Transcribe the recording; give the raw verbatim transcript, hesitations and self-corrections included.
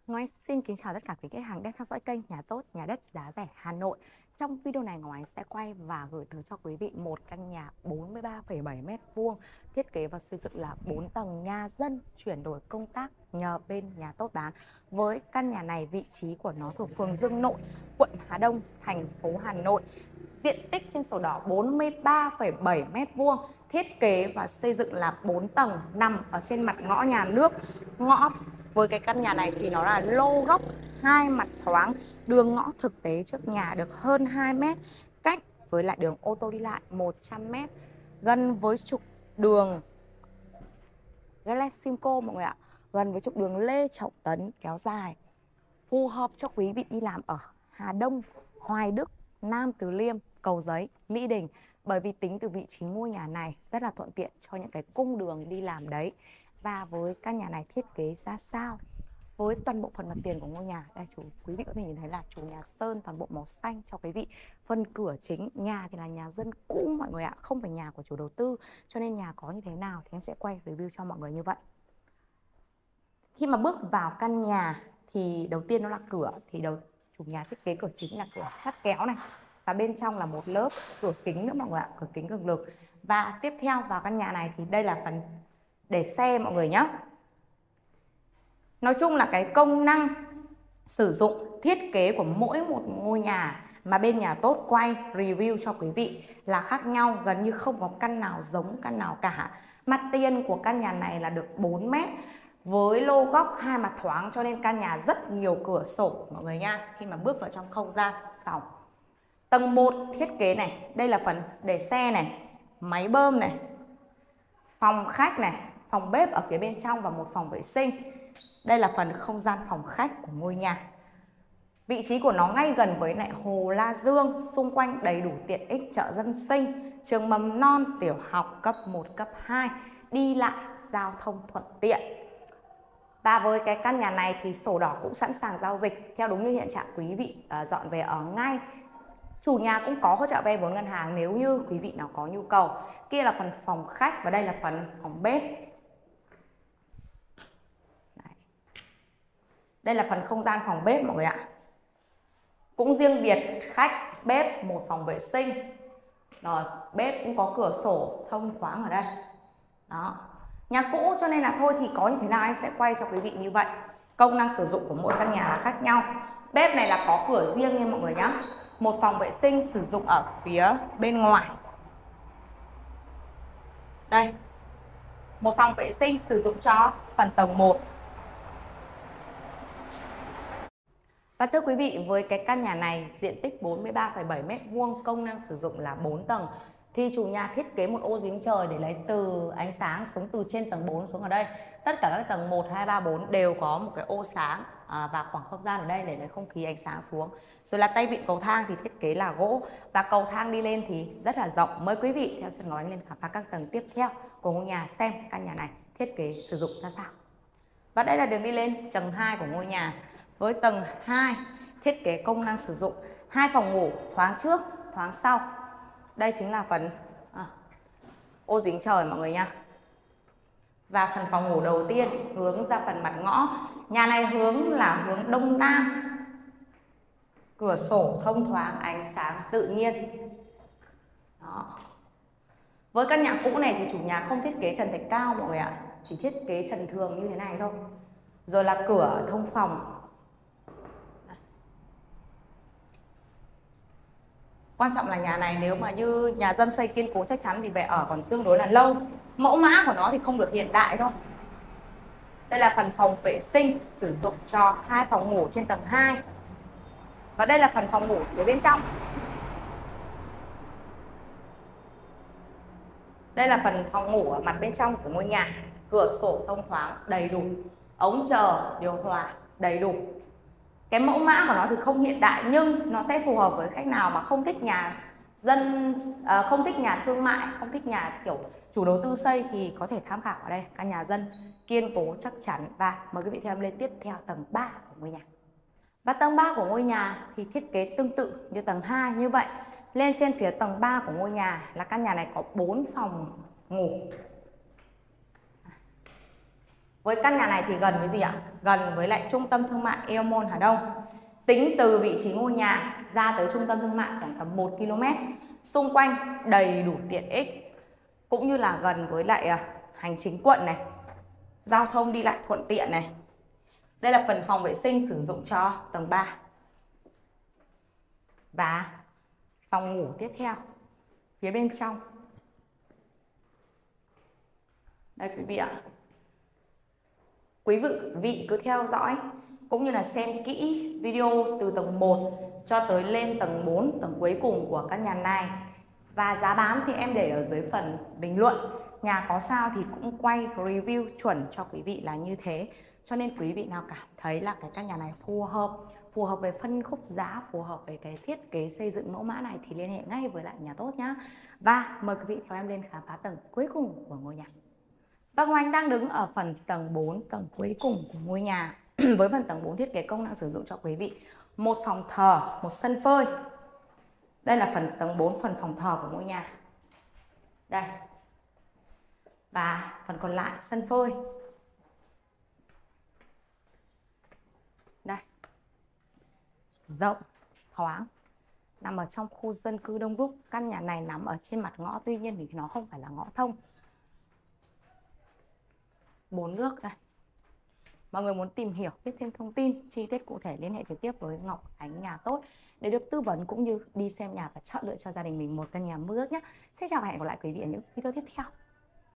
Ngọc Anh xin kính chào tất cả quý khách hàng đang theo dõi kênh Nhà Tốt Nhà Đất Giá Rẻ Hà Nội. Trong video này Ngọc Anh sẽ quay và gửi tới cho quý vị một căn nhà bốn mươi ba phẩy bảy mét vuông, thiết kế và xây dựng là bốn tầng, nhà dân chuyển đổi công tác nhờ bên Nhà Tốt bán. Với căn nhà này, vị trí của nó thuộc phường Dương Nội, quận Hà Đông, thành phố Hà Nội. Diện tích trên sổ đỏ bốn mươi ba phẩy bảy mét vuông, thiết kế và xây dựng là bốn tầng, nằm ở trên mặt ngõ nhà nước. Ngõ với cái căn nhà này thì nó là lô góc, hai mặt thoáng, đường ngõ thực tế trước nhà được hơn hai mét, cách với lại đường ô tô đi lại một trăm mét, gần với trục đường Galaximco mọi người ạ, gần với trục đường Lê Trọng Tấn kéo dài, phù hợp cho quý vị đi làm ở Hà Đông, Hoài Đức, Nam Từ Liêm, Cầu Giấy, Mỹ Đình. Bởi vì tính từ vị trí ngôi nhà này rất là thuận tiện cho những cái cung đường đi làm đấy. Và với căn nhà này thiết kế ra sao? Với toàn bộ phần mặt tiền của ngôi nhà, đây chủ quý vị có thể nhìn thấy là chủ nhà sơn toàn bộ màu xanh cho quý vị. Phần cửa chính nhà thì là nhà dân cũ mọi người ạ, không phải nhà của chủ đầu tư, cho nên nhà có như thế nào thì em sẽ quay review cho mọi người như vậy. Khi mà bước vào căn nhà thì đầu tiên nó là cửa, thì đầu chủ nhà thiết kế cửa chính là cửa sắt kéo này, và bên trong là một lớp cửa kính nữa mọi người ạ, cửa kính cường lực. Và tiếp theo vào căn nhà này thì đây là phần để xe mọi người nhé. Nói chung là cái công năng sử dụng thiết kế của mỗi một ngôi nhà mà bên Nhà Tốt quay review cho quý vị là khác nhau, gần như không có căn nào giống căn nào cả. Mặt tiền của căn nhà này là được bốn mét với lô góc hai mặt thoáng, cho nên căn nhà rất nhiều cửa sổ mọi người nha. Khi mà bước vào trong không gian phòng, tầng một thiết kế này, đây là phần để xe này, máy bơm này, phòng khách này, phòng bếp ở phía bên trong và một phòng vệ sinh. Đây là phần không gian phòng khách của ngôi nhà. Vị trí của nó ngay gần với lại Hồ La Dương, xung quanh đầy đủ tiện ích chợ dân sinh, trường mầm non, tiểu học cấp một, cấp hai, đi lại giao thông thuận tiện. Và với cái căn nhà này thì sổ đỏ cũng sẵn sàng giao dịch theo đúng như hiện trạng quý vị uh, dọn về ở ngay. Chủ nhà cũng có hỗ trợ vay vốn ngân hàng nếu như quý vị nào có nhu cầu. Kia là phần phòng khách và đây là phần phòng bếp. Đấy. Đây là phần không gian phòng bếp mọi người ạ. Cũng riêng biệt khách, bếp, một phòng vệ sinh. Rồi, bếp cũng có cửa sổ thông thoáng ở đây. Đó. Nhà cũ cho nên là thôi thì có như thế nào em sẽ quay cho quý vị như vậy. Công năng sử dụng của mỗi căn nhà là khác nhau. Bếp này là có cửa riêng nha mọi người nhé. Một phòng vệ sinh sử dụng ở phía bên ngoài. Đây. Một phòng vệ sinh sử dụng cho phần tầng một. Và thưa quý vị, với cái căn nhà này diện tích bốn mươi ba phẩy bảy mét vuông, công năng sử dụng là bốn tầng, thì chủ nhà thiết kế một ô giếng trời để lấy từ ánh sáng xuống từ trên tầng bốn xuống ở đây. Tất cả các tầng một, hai, ba, bốn đều có một cái ô sáng à, và khoảng không gian ở đây để lấy không khí ánh sáng xuống. Rồi là tay vịn cầu thang thì thiết kế là gỗ, và cầu thang đi lên thì rất là rộng. Mời quý vị theo chân Ngọc Anh lên khám phá các tầng tiếp theo của ngôi nhà, xem căn nhà này thiết kế sử dụng ra sao. Và đây là đường đi lên tầng hai của ngôi nhà. Với tầng hai thiết kế công năng sử dụng hai phòng ngủ thoáng trước, thoáng sau. Đây chính là phần à, ô giếng trời mọi người nha. Và phần phòng ngủ đầu tiên hướng ra phần mặt ngõ. Nhà này hướng là hướng đông nam. Cửa sổ thông thoáng, ánh sáng tự nhiên. Đó. Với căn nhà cũ này thì chủ nhà không thiết kế trần thạch cao mọi người ạ, chỉ thiết kế trần thường như thế này thôi. Rồi là cửa thông phòng. Quan trọng là nhà này nếu mà như nhà dân xây kiên cố chắc chắn thì về ở còn tương đối là lâu. Mẫu mã của nó thì không được hiện đại thôi. Đây là phần phòng vệ sinh sử dụng cho hai phòng ngủ trên tầng hai. Và đây là phần phòng ngủ phía bên trong. Đây là phần phòng ngủ ở mặt bên trong của ngôi nhà. Cửa sổ thông thoáng đầy đủ, ống chờ, điều hòa đầy đủ. Cái mẫu mã của nó thì không hiện đại nhưng nó sẽ phù hợp với khách nào mà không thích nhà dân, à, không thích nhà thương mại, không thích nhà kiểu chủ đầu tư xây thì có thể tham khảo ở đây. Căn nhà dân kiên cố chắc chắn. Và mời quý vị theo em lên tiếp theo tầng ba của ngôi nhà. Và tầng ba của ngôi nhà thì thiết kế tương tự như tầng hai như vậy. Lên trên phía tầng ba của ngôi nhà là căn nhà này có bốn phòng ngủ. Với căn nhà này thì gần với gì ạ? Gần với lại trung tâm thương mại Aeon Hà Đông. Tính từ vị trí ngôi nhà ra tới trung tâm thương mại khoảng tầm một ki lô mét. Xung quanh đầy đủ tiện ích, cũng như là gần với lại à, hành chính quận này, giao thông đi lại thuận tiện này. Đây là phần phòng vệ sinh sử dụng cho tầng ba. Và phòng ngủ tiếp theo phía bên trong. Đây quý vị ạ. Quý vị, vị cứ theo dõi cũng như là xem kỹ video từ tầng một cho tới lên tầng bốn, tầng cuối cùng của căn nhà này. Và giá bán thì em để ở dưới phần bình luận. Nhà có sao thì cũng quay review chuẩn cho quý vị là như thế. Cho nên quý vị nào cảm thấy là cái căn nhà này phù hợp, phù hợp với phân khúc giá, phù hợp với cái thiết kế xây dựng mẫu mã này thì liên hệ ngay với lại Nhà Tốt nhá. Và mời quý vị theo em lên khám phá tầng cuối cùng của ngôi nhà. Vâng, Oanh đang đứng ở phần tầng bốn, tầng cuối cùng của ngôi nhà. Với phần tầng bốn thiết kế công năng sử dụng cho quý vị một phòng thờ, một sân phơi. Đây là phần tầng bốn, phần phòng thờ của ngôi nhà. Đây. Và phần còn lại sân phơi. Đây. Rộng, thoáng. Nằm ở trong khu dân cư đông đúc. Căn nhà này nằm ở trên mặt ngõ, tuy nhiên thì nó không phải là ngõ thông. Bốn nước đây. Mọi người muốn tìm hiểu, biết thêm thông tin chi tiết cụ thể liên hệ trực tiếp với Ngọc Ánh Nhà Tốt để được tư vấn cũng như đi xem nhà và chọn lựa cho gia đình mình một căn nhà mơ ước nhé. Xin chào và hẹn gặp lại quý vị ở những video tiếp theo.